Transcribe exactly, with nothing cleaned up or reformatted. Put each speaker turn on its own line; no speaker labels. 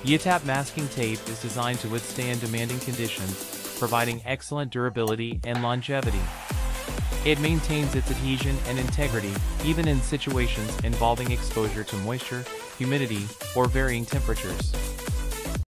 YITAP masking tape is designed to withstand demanding conditions, providing excellent durability and longevity. It maintains its adhesion and integrity, even in situations involving exposure to moisture, humidity, or varying temperatures.